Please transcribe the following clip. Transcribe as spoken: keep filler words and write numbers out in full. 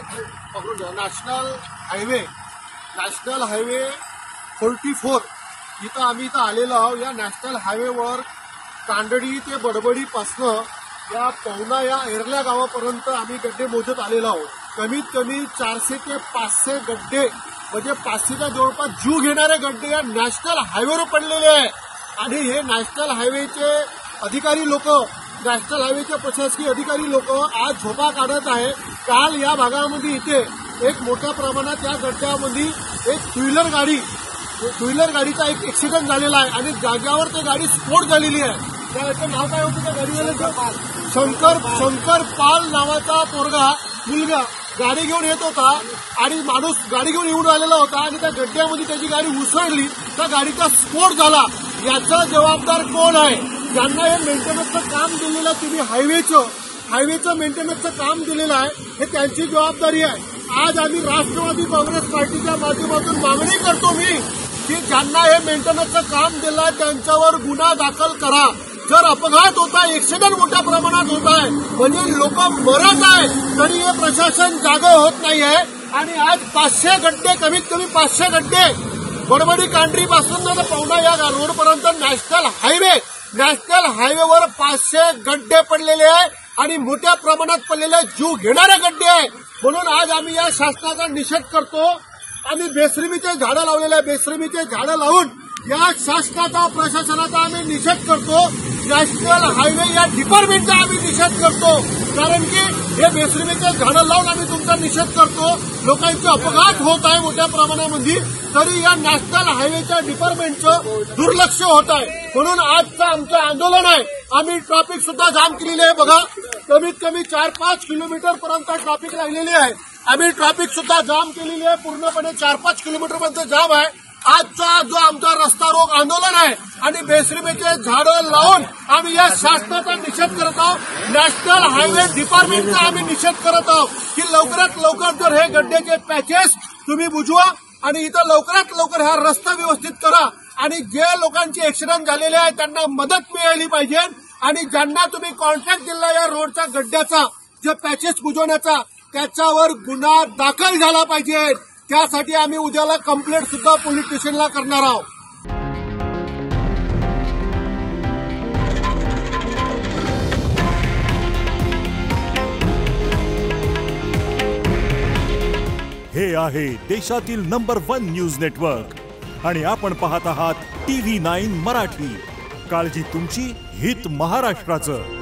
पकडून घ्या, national highway national highway forty four इथं आम्ही इथं आलेलो आहोत। या नॅशनल हायवेवर कांडडी ते बडबडीपासनं या पवना या एरल्या गावापर्यंत आम्ही गड्डे मोजत आलेलो आहोत। कमीत कमी चारशे ते पाचशे गड्डे म्हणजे पाचशेच्या जवळपास जीव घेणारे गड्डे या नॅशनल हायवेवर पडलेले आहे। आणि हे नॅशनल हायवेचे अधिकारी लोक नॅशनल हायवेचे प्रशासकीय अधिकारी लोक आज झोपा काढत आहे। काल या भागामध्ये इथे एक मोठ्या प्रमाणात या गड्ड्यामध्ये एक टू व्हीलर गाडी टू व्हीलर गाडीचा एक ऍक्सिडेंट झालेला आहे आणि जाग्यावर ते गाडी स्फोट झालेली आहे। त्याचं नाव काय होतं त्या गाडीवाल्याचं? शंकर शंकर पाल नावाचा पोरगा मुलगा गाडी घेऊन येत होता आणि माणूस गाडी घेऊन येऊन आलेला होता आणि त्या गड्ड्यामध्ये त्याची गाडी उसळली, त्या गाडीचा स्फोट झाला। याचा जबाबदार कोण आहे? ज्यांना हे मेंटेनन्सचं काम दिलेलं आहे, तुम्ही हायवेचं हायवेचं मेंटेनन्सचं काम दिलेलं आहे, हे त्यांची जबाबदारी आहे। आज आम्ही राष्ट्रवादी काँग्रेस पार्टीच्या माध्यमातून मागणी करतो मी की ज्यांना हे मेंटेनन्सचं काम दिलं आहे त्यांच्यावर गुन्हा दाखल करा। जर अपघात होत आहे, ऍक्सिडेंट मोठ्या प्रमाणात होत आहे, म्हणजे लोक मरत आहे, तरी हे प्रशासन जागे होत नाही आहे। आणि आज पाचशे गड्डे कमीत कमी पाचशे गड्डे बडबडी कांडरी पासून तर पवना या रोडपर्यंत नॅशनल हायवे नॅशनल हायवेवर पाचशे गड्डे पडलेले आहे आणि मोठ्या प्रमाणात पडलेले जीव घेणारे गड्डे आहे। म्हणून आज आम्ही या शासनाचा निषेध करतो। आम्ही बेशरमीचे झाडं लावलेले आहे, बेशरमीचे झाडं लावून या शासनाचा प्रशासनाचा आम्ही निषेध करतो। नॅशनल हायवे या डिपार्टमेंटचा आम्ही निषेध करतो, कारण की हे बेशरमीचे झाडं लावून आम्ही तुमचा निषेध करतो। लोकांचे अपघात होत आहे मोठ्या प्रमाणामध्ये, तरी या नॅशनल हायवेच्या डिपार्टमेंटचं दुर्लक्ष होत आहे। म्हणून आजचं आमचं आंदोलन आहे। आम्ही ट्रॅफिक सुद्धा जाम केलेली आहे। बघा, कमीत कमी चार पाच किलोमीटर पर्यंत ट्रॅफिक लागलेली आहे। आम्ही ट्रॅफिक सुद्धा जाम केलेली आहे, पूर्णपणे चार पाच किलोमीटर पर्यंत जाम आहे। आजचा जो आमचा रस्ता रोक आंदोलन आहे आणि बेशरमीचे झाडं लावून आम्ही या शासनाचा निषेध करत आहोत। नॅशनल हायवे डिपार्टमेंटचा आम्ही निषेध करत आहोत की लवकरात लवकर जर हे गड्ड्याचे पॅचेस तुम्ही बुजवा आणि इथं लवकरात लवकर हा रस्ता व्यवस्थित करा आणि जे लोकांचे ऍक्सिडेंट झालेले आहेत त्यांना मदत मिळाली पाहिजे। आणि ज्यांना तुम्ही कॉन्ट्रॅक्ट दिला या रोडच्या गड्ड्याचा जे पॅचेस बुजवण्याचा, त्याच्यावर गुन्हा दाखल झाला पाहिजे। त्यासाठी आम्ही उद्याला कंप्लेंट सुद्धा पोलीस स्टेशनला करणार आहोत। हे आहे देशातील नंबर वन न्यूज नेटवर्क आणि आपण पाहत आहात टीव्ही नाईन मराठी। काळजी तुमची, हित महाराष्ट्राचं।